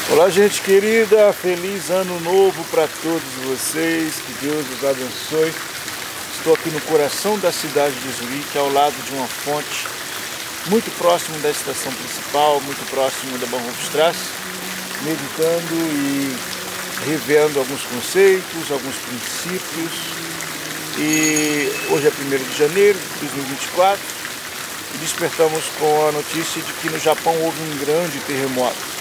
Olá, gente querida, feliz ano novo para todos vocês, que Deus os abençoe. Estou aqui no coração da cidade de Zurique, ao lado de uma fonte, muito próximo da estação principal, muito próximo da Bahnhofstrasse, meditando e revendo alguns conceitos, alguns princípios. E hoje é 1º de janeiro de 2024 e despertamos com a notícia de que no Japão houve um grande terremoto.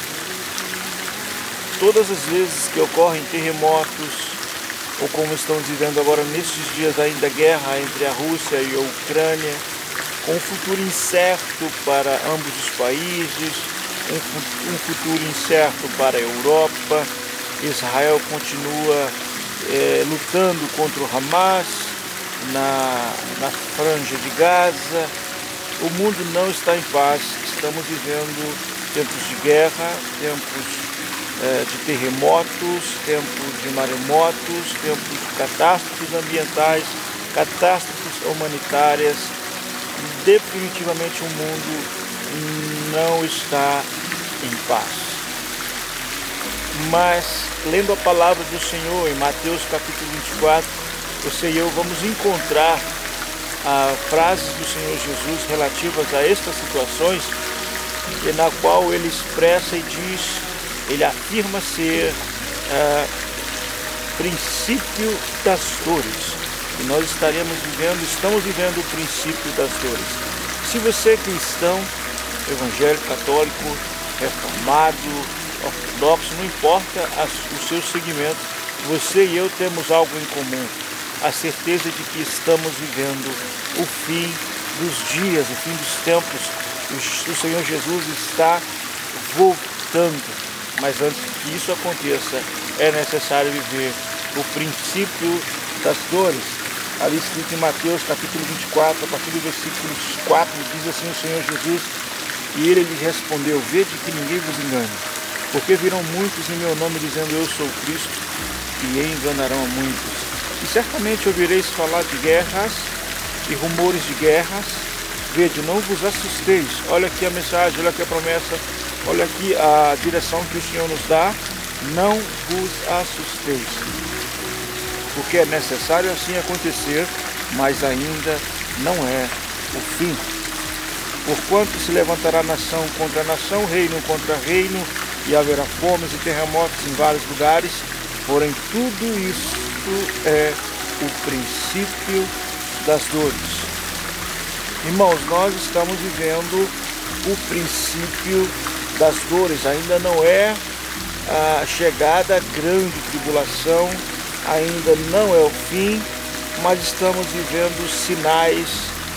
Todas as vezes que ocorrem terremotos, ou como estamos vivendo agora nesses dias ainda, guerra entre a Rússia e a Ucrânia, com um futuro incerto para ambos os países, um futuro incerto para a Europa. Israel continua lutando contra o Hamas na franja de Gaza. O mundo não está em paz, estamos vivendo tempos de guerra, tempos de terremotos, tempos de maremotos, tempos de catástrofes ambientais, catástrofes humanitárias. Definitivamente o mundo não está em paz. Mas, lendo a palavra do Senhor em Mateus capítulo 24, você e eu vamos encontrar frases do Senhor Jesus relativas a estas situações, na qual ele expressa e diz, ele afirma ser princípio das dores. E nós estamos vivendo o princípio das dores. Se você é cristão, evangélico, católico, reformado, ortodoxo, não importa o seu segmento, você e eu temos algo em comum. A certeza de que estamos vivendo o fim dos dias, o fim dos tempos. O Senhor Jesus está voltando. Mas antes que isso aconteça, é necessário viver o princípio das dores. Ali escrito em Mateus capítulo 24, a partir do versículo 4, diz assim o Senhor Jesus: e ele lhe respondeu: vede que ninguém vos engane, porque virão muitos em meu nome dizendo eu sou Cristo, e enganarão a muitos. E certamente ouvireis falar de guerras e rumores de guerras. Vede, não vos assusteis. Olha aqui a mensagem, olha aqui a promessa, olha aqui a direção que o Senhor nos dá. Não vos assusteis, porque é necessário assim acontecer, mas ainda não é o fim. Porquanto se levantará nação contra nação, reino contra reino, e haverá fomes e terremotos em vários lugares. Porém, tudo isso é o princípio das dores. Irmãos, nós estamos vivendo o princípio das dores. Ainda não é a chegada à grande tribulação, ainda não é o fim, mas estamos vivendo os sinais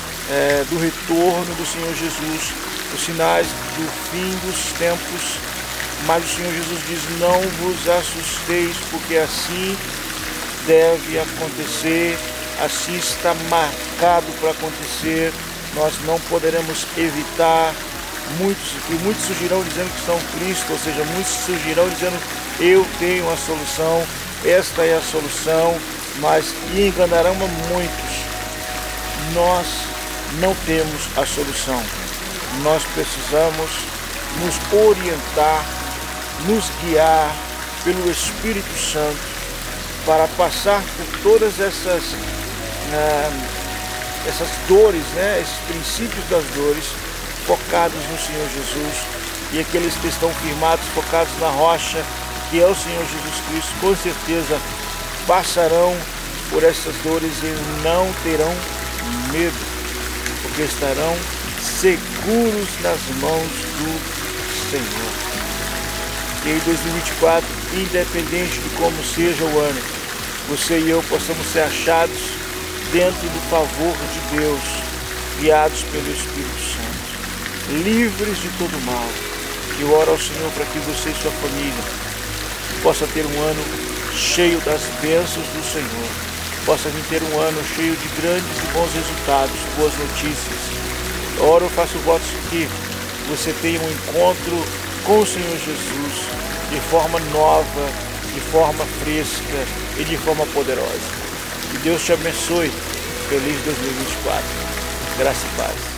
do retorno do Senhor Jesus, os sinais do fim dos tempos. Mas o Senhor Jesus diz: não vos assusteis, porque assim deve acontecer, assim está marcado para acontecer. Nós não poderemos evitar. Muitos surgirão dizendo que são Cristo, ou seja, muitos surgirão dizendo eu tenho a solução, esta é a solução, mas enganarão a muitos. Nós não temos a solução. Nós precisamos nos orientar, nos guiar pelo Espírito Santo para passar por todas essas dores, esses princípios das dores, focados no Senhor Jesus. E aqueles que estão firmados, focados na rocha, que é o Senhor Jesus Cristo, com certeza passarão por essas dores e não terão medo, porque estarão seguros nas mãos do Senhor. E em 2024, independente de como seja o ano, você e eu possamos ser achados dentro do favor de Deus, guiados pelo Espírito Santo, livres de todo mal. Eu oro ao Senhor para que você e sua família possa ter um ano cheio das bênçãos do Senhor, possa vir ter um ano cheio de grandes e bons resultados, boas notícias. Eu oro, faço votos que você tenha um encontro com o Senhor Jesus de forma nova, de forma fresca e de forma poderosa. Que Deus te abençoe. Feliz 2024. Graça e paz.